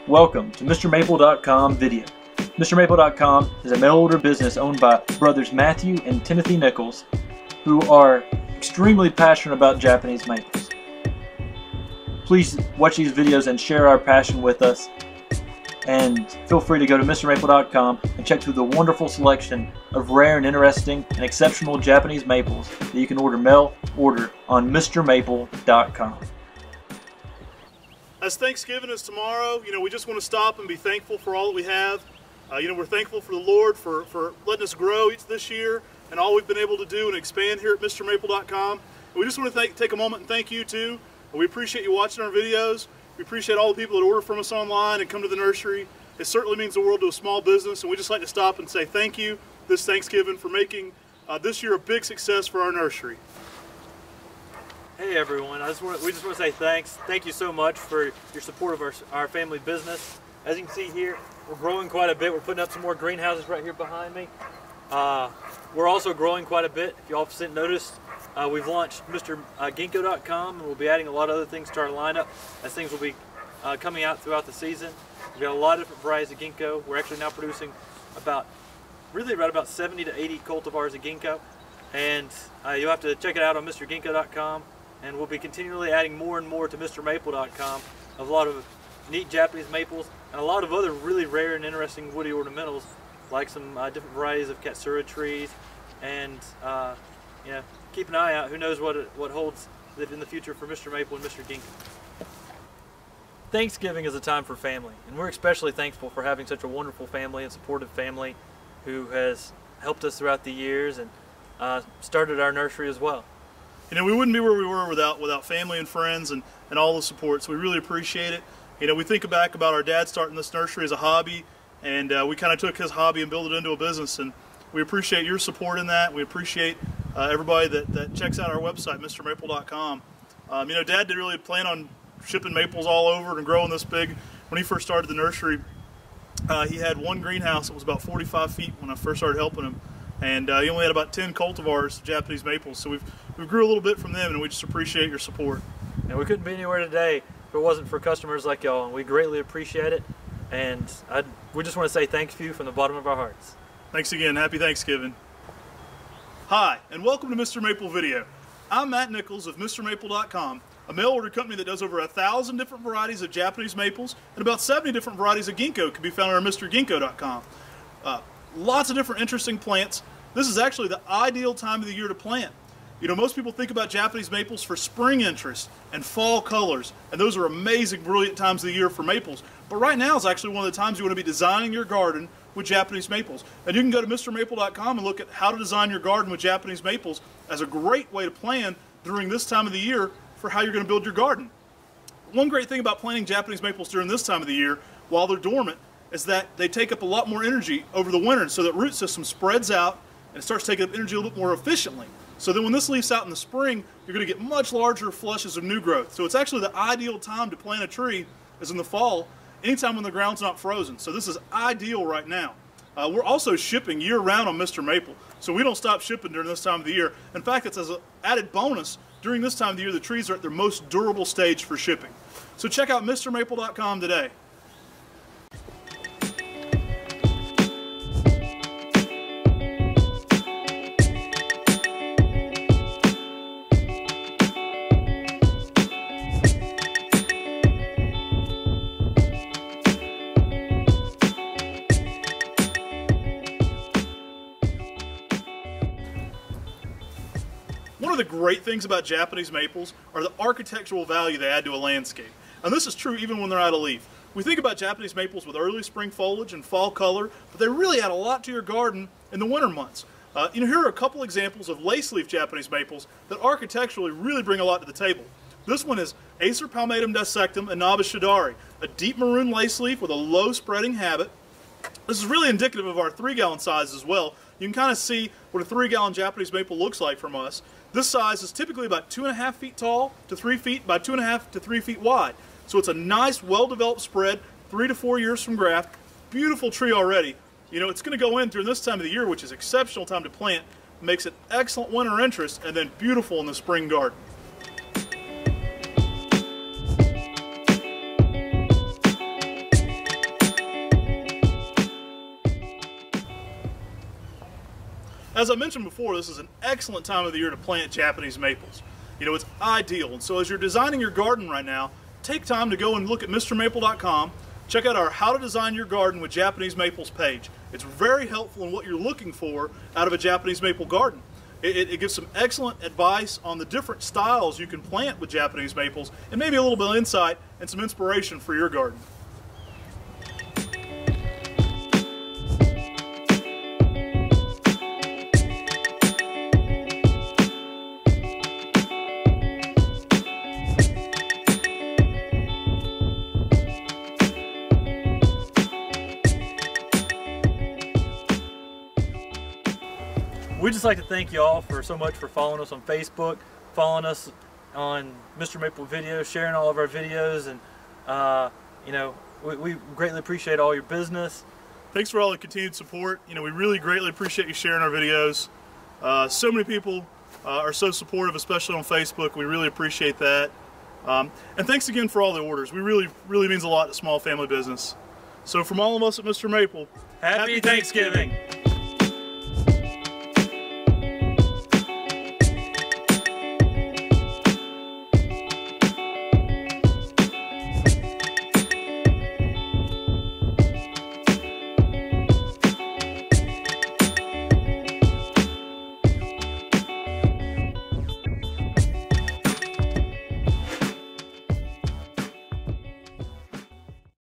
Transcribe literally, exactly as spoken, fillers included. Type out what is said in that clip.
Welcome to Mr Maple dot com video. Mr Maple dot com is a mail-order business owned by brothers Matthew and Timothy Nichols, who are extremely passionate about Japanese maples. Please watch these videos and share our passion with us. And feel free to go to Mr Maple dot com and check through the wonderful selection of rare and interesting and exceptional Japanese maples that you can order mail order on Mr Maple dot com. As Thanksgiving is tomorrow, you know, we just want to stop and be thankful for all that we have. Uh, you know, we're thankful for the Lord for, for letting us grow each this year and all we've been able to do and expand here at Mr Maple dot com. We just want to thank, take a moment and thank you too. We appreciate you watching our videos. We appreciate all the people that order from us online and come to the nursery. It certainly means the world to a small business, and we just like to stop and say thank you this Thanksgiving for making uh, this year a big success for our nursery. Hey everyone, I just want, we just want to say thanks. Thank you so much for your support of our, our family business. As you can see here, we're growing quite a bit. We're putting up some more greenhouses right here behind me. Uh, we're also growing quite a bit. If you all have noticed, uh, we've launched Mr Ginkgo dot com, and we'll be adding a lot of other things to our lineup as things will be uh, coming out throughout the season. We've got a lot of different varieties of ginkgo. We're actually now producing about, really right about seventy to eighty cultivars of ginkgo. And uh, you'll have to check it out on Mr Ginkgo dot com. And we'll be continually adding more and more to Mr Maple dot com of a lot of neat Japanese maples and a lot of other really rare and interesting woody ornamentals, like some uh, different varieties of katsura trees. And uh, you know, keep an eye out. Who knows what it, what holds in the future for Mister Maple and Mister Ginkgo. Thanksgiving is a time for family, and we're especially thankful for having such a wonderful family and supportive family who has helped us throughout the years and uh, started our nursery as well. You know, we wouldn't be where we were without without family and friends and, and all the support, so we really appreciate it. You know, we think back about our dad starting this nursery as a hobby, and uh, we kind of took his hobby and built it into a business, and we appreciate your support in that. We appreciate uh, everybody that, that checks out our website, Mr Maple dot com. Um, you know, Dad didn't really plan on shipping maples all over and growing this big. When he first started the nursery, uh, he had one greenhouse that was about forty-five feet when I first started helping him. And uh, he only had about ten cultivars of Japanese maples, so we've we grew a little bit from them, and we just appreciate your support. And we couldn't be anywhere today if it wasn't for customers like y'all, and we greatly appreciate it. And I'd, we just want to say thank you from the bottom of our hearts. Thanks again. Happy Thanksgiving. Hi, and welcome to Mister Maple Video. I'm Matt Nichols of Mr Maple dot com, a mail order company that does over a thousand different varieties of Japanese maples, and about seventy different varieties of ginkgo can be found on Mr Ginkgo dot com. Uh, Lots of different interesting plants. This is actually the ideal time of the year to plant. You know, most people think about Japanese maples for spring interest and fall colors, and those are amazing, brilliant times of the year for maples. But right now is actually one of the times you want to be designing your garden with Japanese maples. And you can go to Mr Maple dot com and look at how to design your garden with Japanese maples as a great way to plan during this time of the year for how you're going to build your garden. One great thing about planting Japanese maples during this time of the year, while they're dormant, is that they take up a lot more energy over the winter, so that root system spreads out and it starts taking up energy a little bit more efficiently. So then when this leaf's out in the spring, you're going to get much larger flushes of new growth. So it's actually the ideal time to plant a tree is in the fall, anytime when the ground's not frozen. So this is ideal right now. Uh, we're also shipping year-round on Mister Maple, so we don't stop shipping during this time of the year. In fact, it's as an added bonus, during this time of the year, the trees are at their most durable stage for shipping. So check out Mr Maple dot com today. One of the great things about Japanese maples are the architectural value they add to a landscape. And this is true even when they're out of leaf. We think about Japanese maples with early spring foliage and fall color, but they really add a lot to your garden in the winter months. Uh, you know, here are a couple examples of lace leaf Japanese maples that architecturally really bring a lot to the table. This one is Acer palmatum dissectum and Nabis shidari, a deep maroon lace leaf with a low spreading habit. This is really indicative of our three gallon size as well. You can kind of see what a three gallon Japanese maple looks like from us. This size is typically about two and a half feet tall to three feet by two and a half to three feet wide. So it's a nice, well-developed spread, three to four years from graft. Beautiful tree already. You know, it's going to go in during this time of the year, which is exceptional time to plant. Makes it excellent winter interest, and then beautiful in the spring garden. As I mentioned before, this is an excellent time of the year to plant Japanese maples. You know, it's ideal. And so as you're designing your garden right now, take time to go and look at Mr Maple dot com. Check out our How to Design Your Garden with Japanese Maples page. It's very helpful in what you're looking for out of a Japanese maple garden. It, it, it gives some excellent advice on the different styles you can plant with Japanese maples, and maybe a little bit of insight and some inspiration for your garden. We'd just like to thank you all for so much for following us on Facebook, following us on Mister Maple videos, sharing all of our videos, and uh, you know, we, we greatly appreciate all your business. Thanks for all the continued support. You know, we really greatly appreciate you sharing our videos. Uh, so many people uh, are so supportive, especially on Facebook. We really appreciate that. Um, and thanks again for all the orders. We really, really means a lot to small family business. So from all of us at Mister Maple, Happy, Happy Thanksgiving. Thanksgiving.